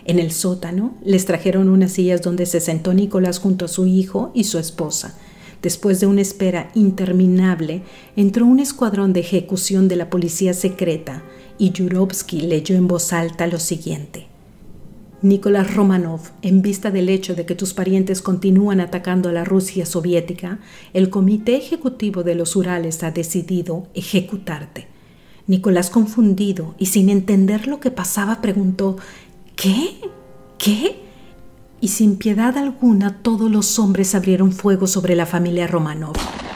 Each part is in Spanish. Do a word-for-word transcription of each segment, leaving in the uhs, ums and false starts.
En el sótano les trajeron unas sillas donde se sentó Nicolás junto a su hijo y su esposa. Después de una espera interminable, entró un escuadrón de ejecución de la policía secreta y Yurovsky leyó en voz alta lo siguiente. Nicolás Romanov, en vista del hecho de que tus parientes continúan atacando a la Rusia soviética, el Comité Ejecutivo de los Urales ha decidido ejecutarte. Nicolás, confundido y sin entender lo que pasaba, preguntó, ¿qué? ¿Qué? Y sin piedad alguna todos los hombres abrieron fuego sobre la familia Romanov.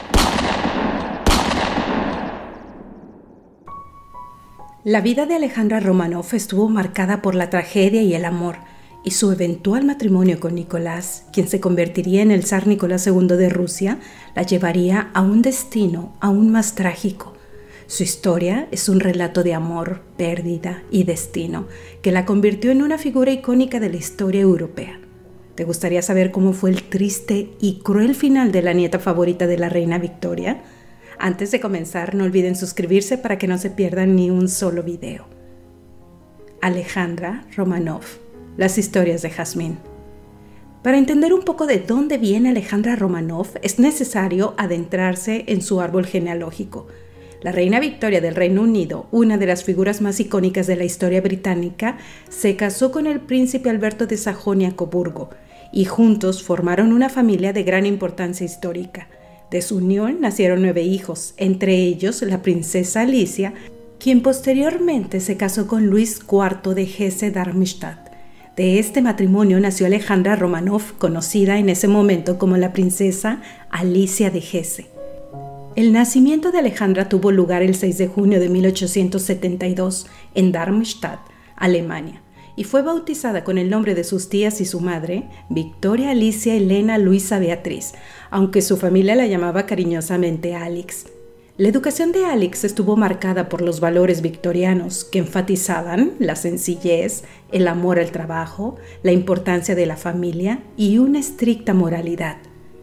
La vida de Alejandra Romanov estuvo marcada por la tragedia y el amor, y su eventual matrimonio con Nicolás, quien se convertiría en el zar Nicolás segundo de Rusia, la llevaría a un destino aún más trágico. Su historia es un relato de amor, pérdida y destino, que la convirtió en una figura icónica de la historia europea. ¿Te gustaría saber cómo fue el triste y cruel final de la nieta favorita de la reina Victoria? Antes de comenzar, no olviden suscribirse para que no se pierdan ni un solo video. Alejandra Romanov, las historias de Jazmín. Para entender un poco de dónde viene Alejandra Romanov, es necesario adentrarse en su árbol genealógico. La reina Victoria del Reino Unido, una de las figuras más icónicas de la historia británica, se casó con el príncipe Alberto de Sajonia-Coburgo y juntos formaron una familia de gran importancia histórica. De su unión nacieron nueve hijos, entre ellos la princesa Alicia, quien posteriormente se casó con Luis cuarto de Hesse-Darmstadt. De este matrimonio nació Alejandra Romanov, conocida en ese momento como la princesa Alicia de Hesse. El nacimiento de Alejandra tuvo lugar el seis de junio de mil ochocientos setenta y dos en Darmstadt, Alemania, y fue bautizada con el nombre de sus tías y su madre, Victoria Alicia Elena Luisa Beatriz, aunque su familia la llamaba cariñosamente Alix. La educación de Alix estuvo marcada por los valores victorianos que enfatizaban la sencillez, el amor al trabajo, la importancia de la familia y una estricta moralidad.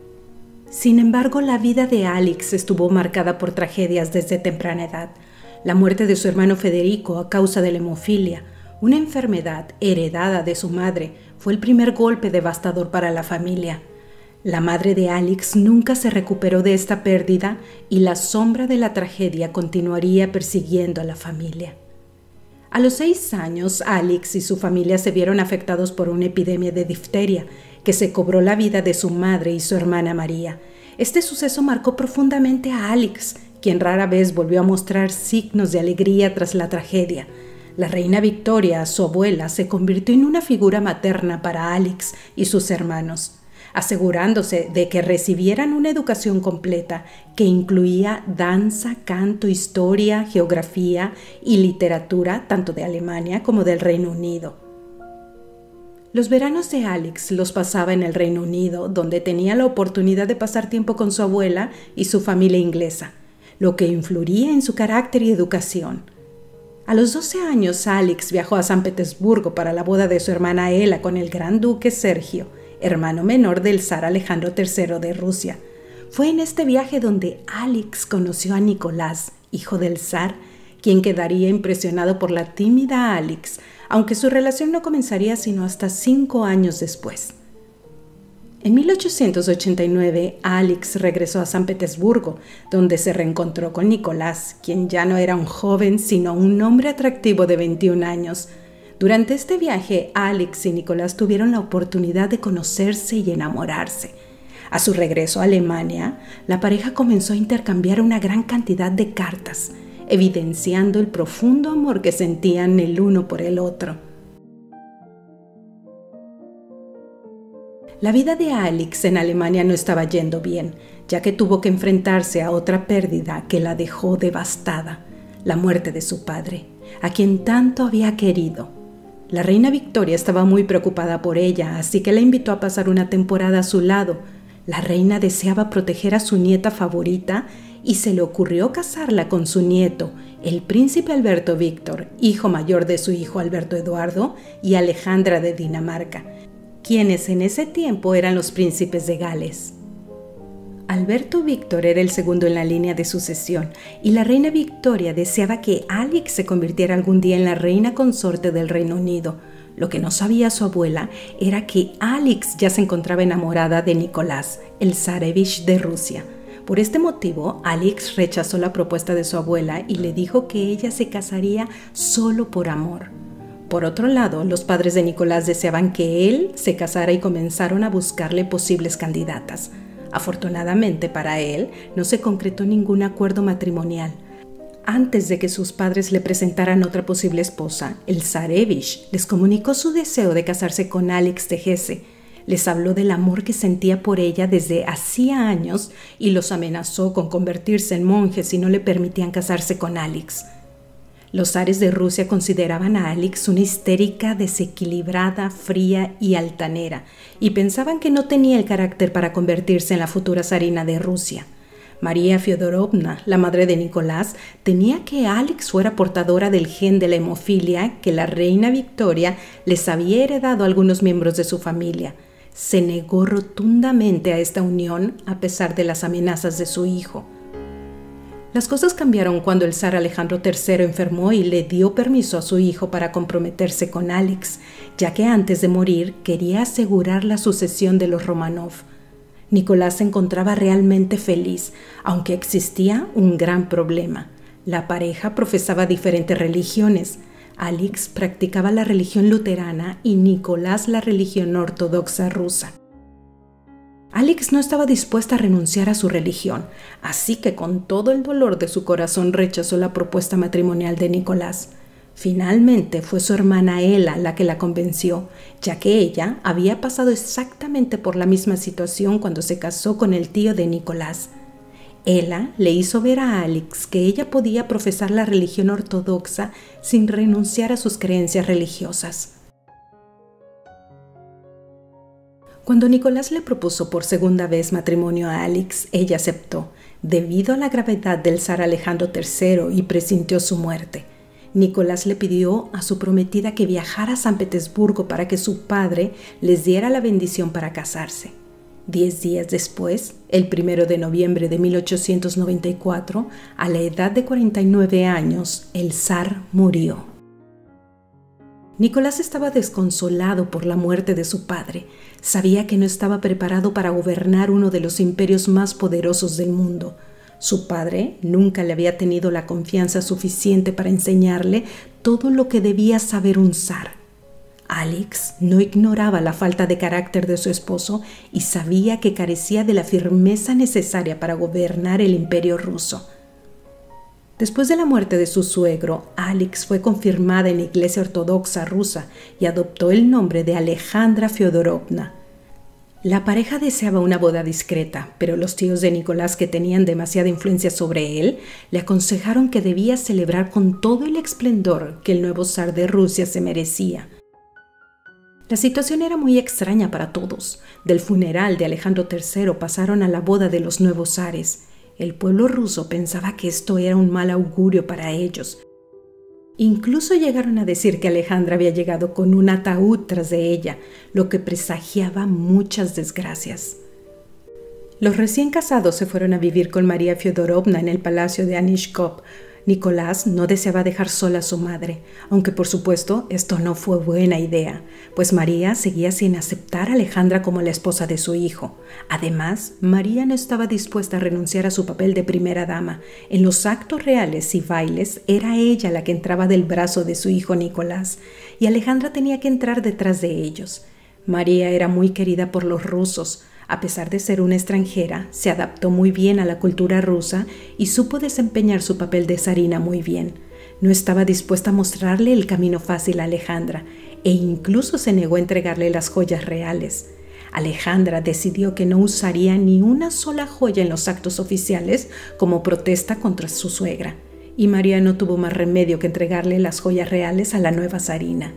Sin embargo, la vida de Alix estuvo marcada por tragedias desde temprana edad. La muerte de su hermano Federico a causa de la hemofilia, una enfermedad heredada de su madre, fue el primer golpe devastador para la familia. La madre de Alix nunca se recuperó de esta pérdida y la sombra de la tragedia continuaría persiguiendo a la familia. A los seis años, Alix y su familia se vieron afectados por una epidemia de difteria que se cobró la vida de su madre y su hermana María. Este suceso marcó profundamente a Alix, quien rara vez volvió a mostrar signos de alegría tras la tragedia. La reina Victoria, su abuela, se convirtió en una figura materna para Alix y sus hermanos, asegurándose de que recibieran una educación completa que incluía danza, canto, historia, geografía y literatura tanto de Alemania como del Reino Unido. Los veranos de Alix los pasaba en el Reino Unido, donde tenía la oportunidad de pasar tiempo con su abuela y su familia inglesa, lo que influiría en su carácter y educación. A los doce años, Alix viajó a San Petersburgo para la boda de su hermana Ela con el gran duque Sergio, hermano menor del zar Alejandro tercero de Rusia. Fue en este viaje donde Alix conoció a Nicolás, hijo del zar, quien quedaría impresionado por la tímida Alix, aunque su relación no comenzaría sino hasta cinco años después. En mil ochocientos ochenta y nueve, Alix regresó a San Petersburgo, donde se reencontró con Nicolás, quien ya no era un joven, sino un hombre atractivo de veintiún años. Durante este viaje, Alix y Nicolás tuvieron la oportunidad de conocerse y enamorarse. A su regreso a Alemania, la pareja comenzó a intercambiar una gran cantidad de cartas, evidenciando el profundo amor que sentían el uno por el otro. La vida de Alix en Alemania no estaba yendo bien, ya que tuvo que enfrentarse a otra pérdida que la dejó devastada, la muerte de su padre, a quien tanto había querido. La reina Victoria estaba muy preocupada por ella, así que la invitó a pasar una temporada a su lado. La reina deseaba proteger a su nieta favorita y se le ocurrió casarla con su nieto, el príncipe Alberto Víctor, hijo mayor de su hijo Alberto Eduardo y Alejandra de Dinamarca, quienes en ese tiempo eran los príncipes de Gales. Alberto Víctor era el segundo en la línea de sucesión y la reina Victoria deseaba que Alix se convirtiera algún día en la reina consorte del Reino Unido, Lo que no sabía su abuela era que Alix ya se encontraba enamorada de Nicolás, el zarevich de Rusia. Por este motivo, Alix rechazó la propuesta de su abuela y le dijo que ella se casaría solo por amor. Por otro lado, los padres de Nicolás deseaban que él se casara y comenzaron a buscarle posibles candidatas. Afortunadamente para él, no se concretó ningún acuerdo matrimonial. Antes de que sus padres le presentaran otra posible esposa, el zarevich les comunicó su deseo de casarse con Alix de Hesse. Les habló del amor que sentía por ella desde hacía años y los amenazó con convertirse en monjes si no le permitían casarse con Alix. Los zares de Rusia consideraban a Alix una histérica, desequilibrada, fría y altanera, y pensaban que no tenía el carácter para convertirse en la futura zarina de Rusia. María Fyodorovna, la madre de Nicolás, temía que Alix fuera portadora del gen de la hemofilia que la reina Victoria les había heredado a algunos miembros de su familia. Se negó rotundamente a esta unión a pesar de las amenazas de su hijo. Las cosas cambiaron cuando el zar Alejandro tercero enfermó y le dio permiso a su hijo para comprometerse con Alix, ya que antes de morir quería asegurar la sucesión de los Románov. Nicolás se encontraba realmente feliz, aunque existía un gran problema. La pareja profesaba diferentes religiones. Alix practicaba la religión luterana y Nicolás la religión ortodoxa rusa. Alix no estaba dispuesta a renunciar a su religión, así que con todo el dolor de su corazón rechazó la propuesta matrimonial de Nicolás. Finalmente fue su hermana Ela la que la convenció, ya que ella había pasado exactamente por la misma situación cuando se casó con el tío de Nicolás. Ela le hizo ver a Alix que ella podía profesar la religión ortodoxa sin renunciar a sus creencias religiosas. Cuando Nicolás le propuso por segunda vez matrimonio a Alix, ella aceptó, debido a la gravedad del zar Alejandro tercero y presintió su muerte. Nicolás le pidió a su prometida que viajara a San Petersburgo para que su padre les diera la bendición para casarse. Diez días después, el primero de noviembre de mil ochocientos noventa y cuatro, a la edad de cuarenta y nueve años, el zar murió. Nicolás estaba desconsolado por la muerte de su padre. Sabía que no estaba preparado para gobernar uno de los imperios más poderosos del mundo. Su padre nunca le había tenido la confianza suficiente para enseñarle todo lo que debía saber un zar. Alix no ignoraba la falta de carácter de su esposo y sabía que carecía de la firmeza necesaria para gobernar el imperio ruso. Después de la muerte de su suegro, Alix fue confirmada en la Iglesia Ortodoxa rusa y adoptó el nombre de Alejandra Fyodorovna. La pareja deseaba una boda discreta, pero los tíos de Nicolás, que tenían demasiada influencia sobre él, le aconsejaron que debía celebrar con todo el esplendor que el nuevo zar de Rusia se merecía. La situación era muy extraña para todos. Del funeral de Alejandro tercero pasaron a la boda de los nuevos zares. El pueblo ruso pensaba que esto era un mal augurio para ellos. Incluso llegaron a decir que Alejandra había llegado con un ataúd tras de ella, lo que presagiaba muchas desgracias. Los recién casados se fueron a vivir con María Fyodorovna en el palacio de Anishkov. Nicolás no deseaba dejar sola a su madre, aunque por supuesto esto no fue buena idea, pues María seguía sin aceptar a Alejandra como la esposa de su hijo. Además, María no estaba dispuesta a renunciar a su papel de primera dama. En los actos reales y bailes era ella la que entraba del brazo de su hijo Nicolás, y Alejandra tenía que entrar detrás de ellos. María era muy querida por los rusos. A pesar de ser una extranjera, se adaptó muy bien a la cultura rusa y supo desempeñar su papel de zarina muy bien. No estaba dispuesta a mostrarle el camino fácil a Alejandra e incluso se negó a entregarle las joyas reales. Alejandra decidió que no usaría ni una sola joya en los actos oficiales como protesta contra su suegra, y María no tuvo más remedio que entregarle las joyas reales a la nueva zarina.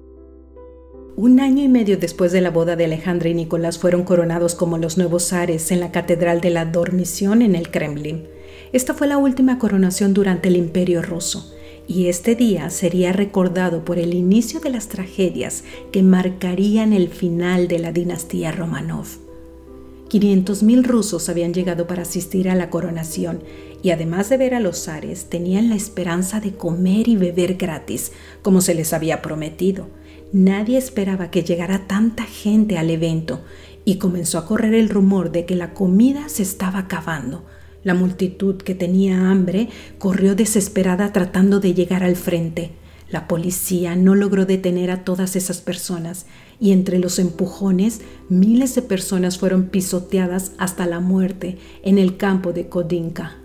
Un año y medio después de la boda de Alejandra y Nicolás fueron coronados como los nuevos zares en la Catedral de la Dormición en el Kremlin. Esta fue la última coronación durante el Imperio ruso, y este día sería recordado por el inicio de las tragedias que marcarían el final de la dinastía Románov. quinientos mil rusos habían llegado para asistir a la coronación y además de ver a los zares, tenían la esperanza de comer y beber gratis, como se les había prometido. Nadie esperaba que llegara tanta gente al evento y comenzó a correr el rumor de que la comida se estaba acabando. La multitud que tenía hambre corrió desesperada tratando de llegar al frente. La policía no logró detener a todas esas personas y entre los empujones miles de personas fueron pisoteadas hasta la muerte en el campo de Kodinka.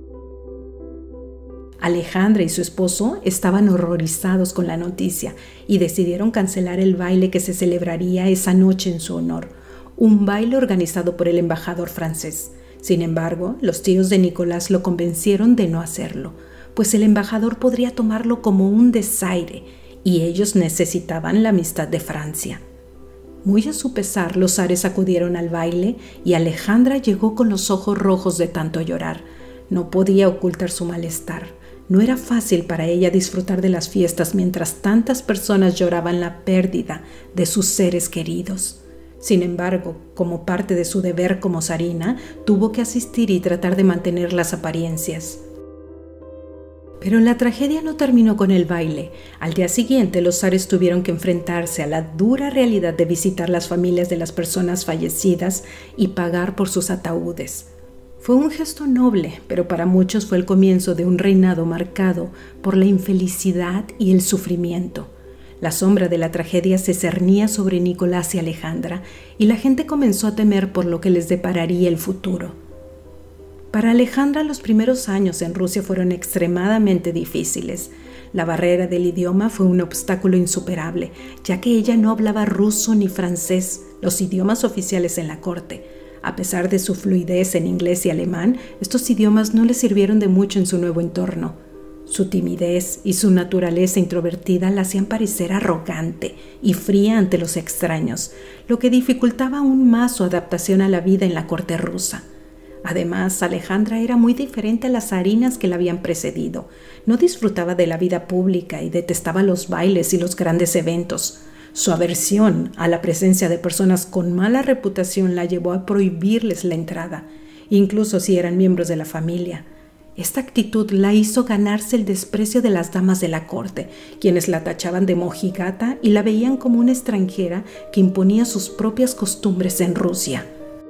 Alejandra y su esposo estaban horrorizados con la noticia y decidieron cancelar el baile que se celebraría esa noche en su honor, un baile organizado por el embajador francés. Sin embargo, los tíos de Nicolás lo convencieron de no hacerlo, pues el embajador podría tomarlo como un desaire y ellos necesitaban la amistad de Francia. Muy a su pesar, los zares acudieron al baile y Alejandra llegó con los ojos rojos de tanto llorar. No podía ocultar su malestar. No era fácil para ella disfrutar de las fiestas mientras tantas personas lloraban la pérdida de sus seres queridos. Sin embargo, como parte de su deber como zarina, tuvo que asistir y tratar de mantener las apariencias. Pero la tragedia no terminó con el baile. Al día siguiente, los zares tuvieron que enfrentarse a la dura realidad de visitar las familias de las personas fallecidas y pagar por sus ataúdes. Fue un gesto noble, pero para muchos fue el comienzo de un reinado marcado por la infelicidad y el sufrimiento. La sombra de la tragedia se cernía sobre Nicolás y Alejandra, y la gente comenzó a temer por lo que les depararía el futuro. Para Alejandra, los primeros años en Rusia fueron extremadamente difíciles. La barrera del idioma fue un obstáculo insuperable, ya que ella no hablaba ruso ni francés, los idiomas oficiales en la corte. A pesar de su fluidez en inglés y alemán, estos idiomas no le sirvieron de mucho en su nuevo entorno. Su timidez y su naturaleza introvertida la hacían parecer arrogante y fría ante los extraños, lo que dificultaba aún más su adaptación a la vida en la corte rusa. Además, Alejandra era muy diferente a las zarinas que la habían precedido. No disfrutaba de la vida pública y detestaba los bailes y los grandes eventos. Su aversión a la presencia de personas con mala reputación la llevó a prohibirles la entrada, incluso si eran miembros de la familia. Esta actitud la hizo ganarse el desprecio de las damas de la corte, quienes la tachaban de mojigata y la veían como una extranjera que imponía sus propias costumbres en Rusia.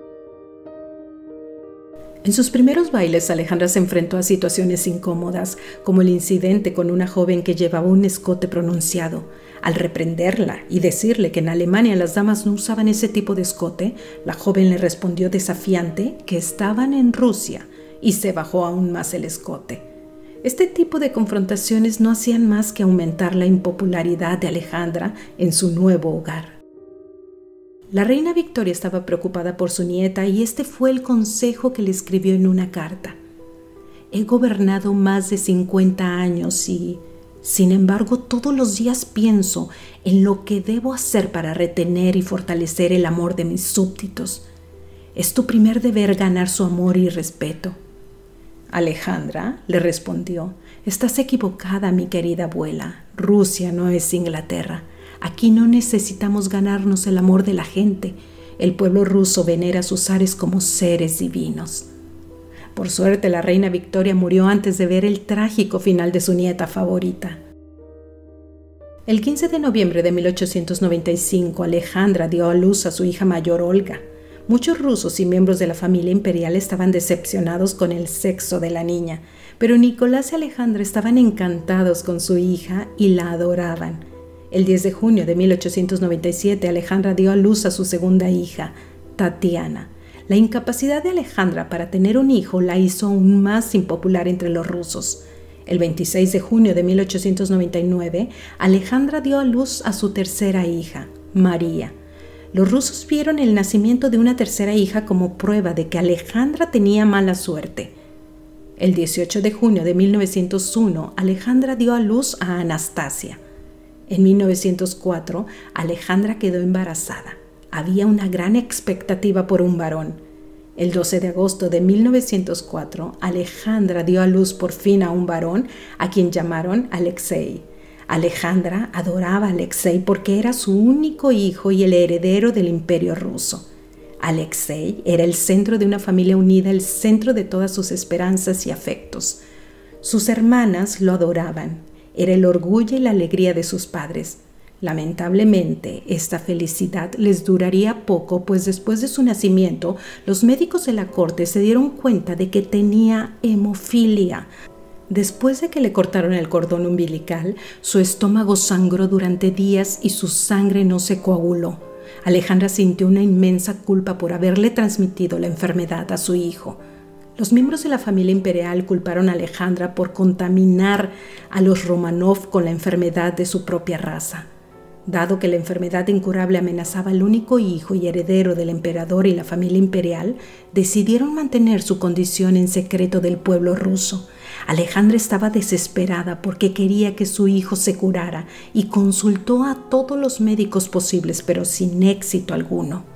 En sus primeros bailes, Alejandra se enfrentó a situaciones incómodas, como el incidente con una joven que llevaba un escote pronunciado. Al reprenderla y decirle que en Alemania las damas no usaban ese tipo de escote, la joven le respondió desafiante que estaban en Rusia y se bajó aún más el escote. Este tipo de confrontaciones no hacían más que aumentar la impopularidad de Alejandra en su nuevo hogar. La reina Victoria estaba preocupada por su nieta y este fue el consejo que le escribió en una carta. He gobernado más de cincuenta años y, sin embargo, todos los días pienso en lo que debo hacer para retener y fortalecer el amor de mis súbditos. Es tu primer deber ganar su amor y respeto. Alejandra le respondió, estás equivocada, mi querida abuela. Rusia no es Inglaterra. Aquí no necesitamos ganarnos el amor de la gente. El pueblo ruso venera a sus zares como seres divinos. Por suerte, la reina Victoria murió antes de ver el trágico final de su nieta favorita. El quince de noviembre de mil ochocientos noventa y cinco, Alejandra dio a luz a su hija mayor, Olga. Muchos rusos y miembros de la familia imperial estaban decepcionados con el sexo de la niña, pero Nicolás y Alejandra estaban encantados con su hija y la adoraban. El diez de junio de mil ochocientos noventa y siete, Alejandra dio a luz a su segunda hija, Tatiana. La incapacidad de Alejandra para tener un hijo la hizo aún más impopular entre los rusos. El veintiséis de junio de mil ochocientos noventa y nueve, Alejandra dio a luz a su tercera hija, María. Los rusos vieron el nacimiento de una tercera hija como prueba de que Alejandra tenía mala suerte. El dieciocho de junio de mil novecientos uno, Alejandra dio a luz a Anastasia. En mil novecientos cuatro, Alejandra quedó embarazada. Había una gran expectativa por un varón. El doce de agosto de mil novecientos cuatro, Alejandra dio a luz por fin a un varón a quien llamaron Alexei. Alejandra adoraba a Alexei porque era su único hijo y el heredero del imperio ruso. Alexei era el centro de una familia unida, el centro de todas sus esperanzas y afectos. Sus hermanas lo adoraban. Era el orgullo y la alegría de sus padres. Lamentablemente, esta felicidad les duraría poco, pues después de su nacimiento, los médicos de la corte se dieron cuenta de que tenía hemofilia. Después de que le cortaron el cordón umbilical, su estómago sangró durante días y su sangre no se coaguló. Alejandra sintió una inmensa culpa por haberle transmitido la enfermedad a su hijo. Los miembros de la familia imperial culparon a Alejandra por contaminar a los Románov con la enfermedad de su propia raza. Dado que la enfermedad incurable amenazaba al único hijo y heredero del emperador y la familia imperial, decidieron mantener su condición en secreto del pueblo ruso. Alejandra estaba desesperada porque quería que su hijo se curara y consultó a todos los médicos posibles, pero sin éxito alguno.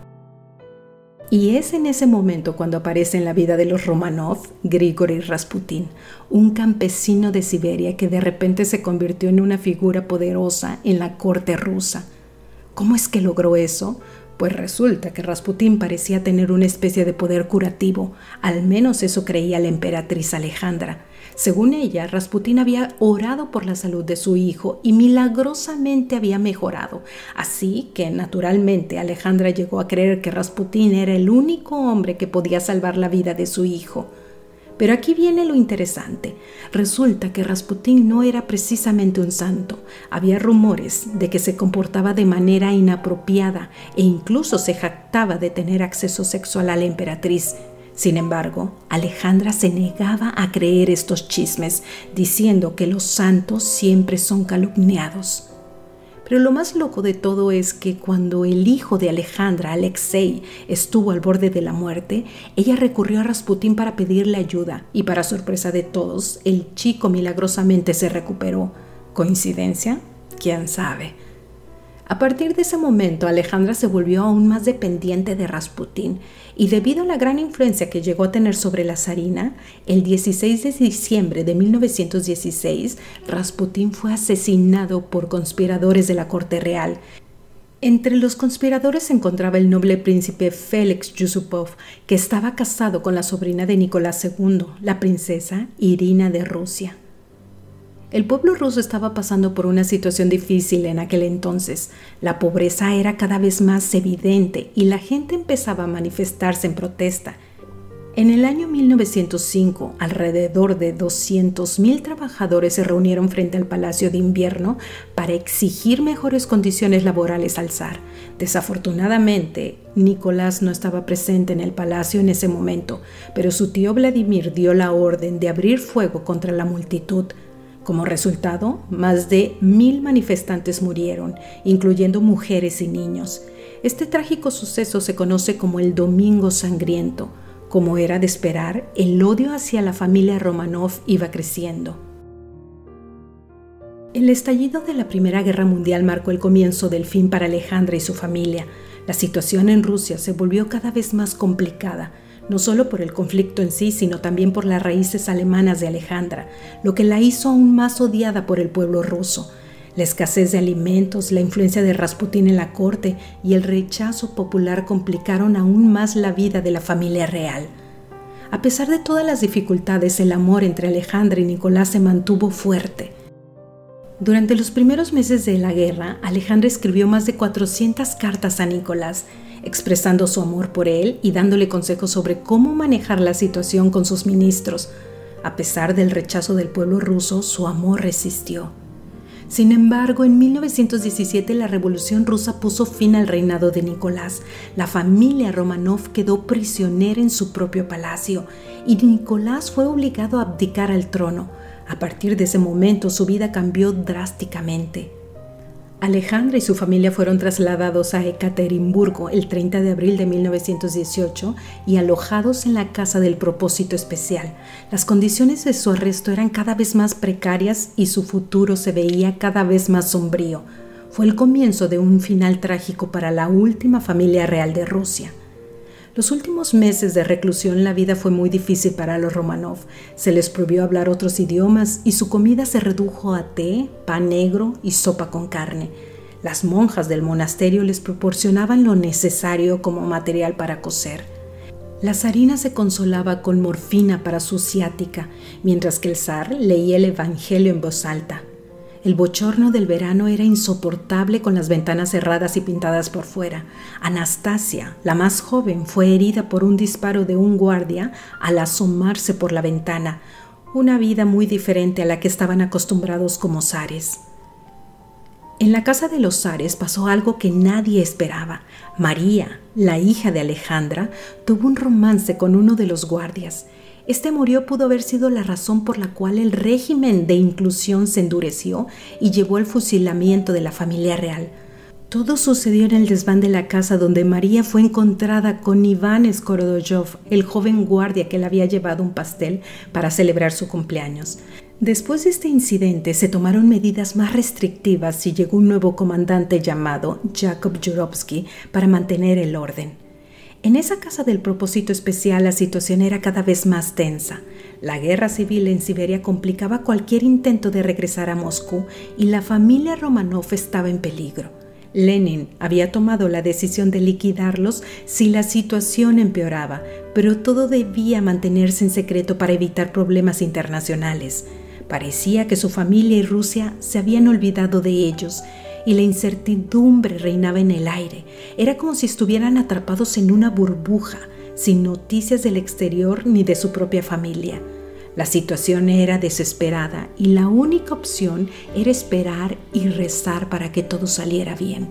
Y es en ese momento cuando aparece en la vida de los Románov Grigori Rasputin, un campesino de Siberia que de repente se convirtió en una figura poderosa en la corte rusa. ¿Cómo es que logró eso? Pues resulta que Rasputin parecía tener una especie de poder curativo, al menos eso creía la emperatriz Alejandra. Según ella, Rasputin había orado por la salud de su hijo y milagrosamente había mejorado. Así que, naturalmente, Alejandra llegó a creer que Rasputin era el único hombre que podía salvar la vida de su hijo. Pero aquí viene lo interesante. Resulta que Rasputin no era precisamente un santo. Había rumores de que se comportaba de manera inapropiada e incluso se jactaba de tener acceso sexual a la emperatriz. Sin embargo, Alejandra se negaba a creer estos chismes, diciendo que los santos siempre son calumniados. Pero lo más loco de todo es que cuando el hijo de Alejandra, Alexei, estuvo al borde de la muerte, ella recurrió a Rasputin para pedirle ayuda y, para sorpresa de todos, el chico milagrosamente se recuperó. ¿Coincidencia? ¿Quién sabe? A partir de ese momento, Alejandra se volvió aún más dependiente de Rasputin y, debido a la gran influencia que llegó a tener sobre la zarina, el dieciséis de diciembre de mil novecientos dieciséis, Rasputin fue asesinado por conspiradores de la corte real. Entre los conspiradores se encontraba el noble príncipe Félix Yusupov, que estaba casado con la sobrina de Nicolás segundo, la princesa Irina de Rusia. El pueblo ruso estaba pasando por una situación difícil en aquel entonces. La pobreza era cada vez más evidente y la gente empezaba a manifestarse en protesta. En el año mil novecientos cinco, alrededor de doscientos mil trabajadores se reunieron frente al Palacio de Invierno para exigir mejores condiciones laborales al zar. Desafortunadamente, Nicolás no estaba presente en el palacio en ese momento, pero su tío Vladimir dio la orden de abrir fuego contra la multitud. Como resultado, más de mil manifestantes murieron, incluyendo mujeres y niños. Este trágico suceso se conoce como el Domingo Sangriento. Como era de esperar, el odio hacia la familia Románov iba creciendo. El estallido de la Primera Guerra Mundial marcó el comienzo del fin para Alejandra y su familia. La situación en Rusia se volvió cada vez más complicada, no solo por el conflicto en sí, sino también por las raíces alemanas de Alejandra, lo que la hizo aún más odiada por el pueblo ruso. La escasez de alimentos, la influencia de Rasputin en la corte y el rechazo popular complicaron aún más la vida de la familia real. A pesar de todas las dificultades, el amor entre Alejandra y Nicolás se mantuvo fuerte. Durante los primeros meses de la guerra, Alejandra escribió más de cuatrocientas cartas a Nicolás, expresando su amor por él y dándole consejos sobre cómo manejar la situación con sus ministros. A pesar del rechazo del pueblo ruso, su amor resistió. Sin embargo, en mil novecientos diecisiete la Revolución Rusa puso fin al reinado de Nicolás. La familia Románov quedó prisionera en su propio palacio y Nicolás fue obligado a abdicar al trono. A partir de ese momento, su vida cambió drásticamente. Alejandra y su familia fueron trasladados a Ekaterimburgo el treinta de abril de mil novecientos dieciocho y alojados en la Casa del Propósito Especial. Las condiciones de su arresto eran cada vez más precarias y su futuro se veía cada vez más sombrío. Fue el comienzo de un final trágico para la última familia real de Rusia. Los últimos meses de reclusión la vida fue muy difícil para los Románov. Se les prohibió hablar otros idiomas y su comida se redujo a té, pan negro y sopa con carne. Las monjas del monasterio les proporcionaban lo necesario como material para coser. La zarina se consolaba con morfina para su ciática, mientras que el zar leía el Evangelio en voz alta. El bochorno del verano era insoportable con las ventanas cerradas y pintadas por fuera. Anastasia, la más joven, fue herida por un disparo de un guardia al asomarse por la ventana. Una vida muy diferente a la que estaban acostumbrados como zares. En la casa de los zares pasó algo que nadie esperaba. María, la hija de Alejandra, tuvo un romance con uno de los guardias. Este murió pudo haber sido la razón por la cual el régimen de inclusión se endureció y llevó al fusilamiento de la familia real. Todo sucedió en el desván de la casa donde María fue encontrada con Iván Skorodoyov, el joven guardia que le había llevado un pastel para celebrar su cumpleaños. Después de este incidente se tomaron medidas más restrictivas y llegó un nuevo comandante llamado Jacob Jurovsky para mantener el orden. En esa casa del propósito especial la situación era cada vez más tensa. La guerra civil en Siberia complicaba cualquier intento de regresar a Moscú y la familia Romanov estaba en peligro. Lenin había tomado la decisión de liquidarlos si la situación empeoraba, pero todo debía mantenerse en secreto para evitar problemas internacionales. Parecía que su familia y Rusia se habían olvidado de ellos y la incertidumbre reinaba en el aire. Era como si estuvieran atrapados en una burbuja, sin noticias del exterior ni de su propia familia. La situación era desesperada y la única opción era esperar y rezar para que todo saliera bien.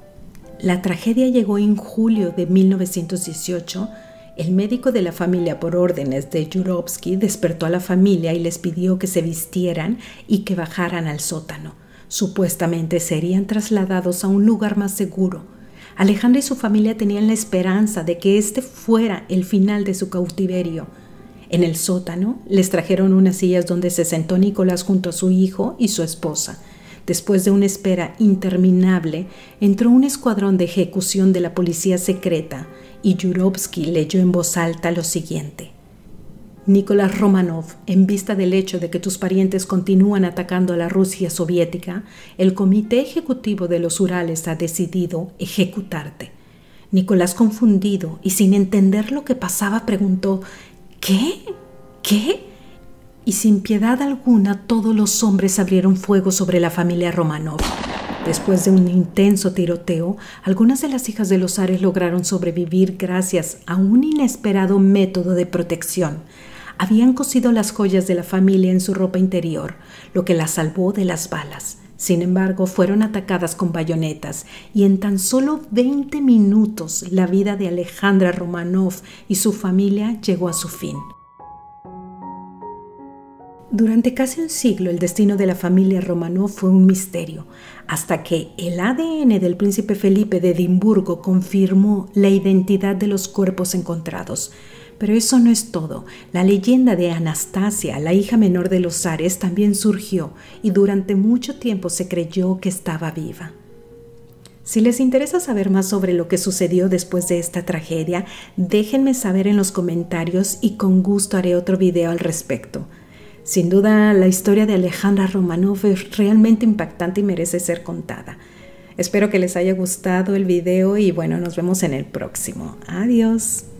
La tragedia llegó en julio de mil novecientos dieciocho. El médico de la familia, por órdenes de Jurovsky, despertó a la familia y les pidió que se vistieran y que bajaran al sótano. Supuestamente serían trasladados a un lugar más seguro. Alejandra y su familia tenían la esperanza de que este fuera el final de su cautiverio. En el sótano les trajeron unas sillas donde se sentó Nicolás junto a su hijo y su esposa. Después de una espera interminable, entró un escuadrón de ejecución de la policía secreta y Jurovsky leyó en voz alta lo siguiente. Nicolás Romanov, en vista del hecho de que tus parientes continúan atacando a la Rusia soviética, el Comité Ejecutivo de los Urales ha decidido ejecutarte. Nicolás, confundido y sin entender lo que pasaba, preguntó, ¿qué? ¿Qué? Y sin piedad alguna todos los hombres abrieron fuego sobre la familia Romanov. Después de un intenso tiroteo, algunas de las hijas de los zares lograron sobrevivir gracias a un inesperado método de protección. Habían cosido las joyas de la familia en su ropa interior, lo que las salvó de las balas. Sin embargo, fueron atacadas con bayonetas y en tan solo veinte minutos la vida de Alejandra Romanov y su familia llegó a su fin. Durante casi un siglo el destino de la familia Romanov fue un misterio, hasta que el A D N del príncipe Felipe de Edimburgo confirmó la identidad de los cuerpos encontrados. Pero eso no es todo. La leyenda de Anastasia, la hija menor de los zares, también surgió y durante mucho tiempo se creyó que estaba viva. Si les interesa saber más sobre lo que sucedió después de esta tragedia, déjenme saber en los comentarios y con gusto haré otro video al respecto. Sin duda, la historia de Alejandra Romanov es realmente impactante y merece ser contada. Espero que les haya gustado el video y bueno, nos vemos en el próximo. Adiós.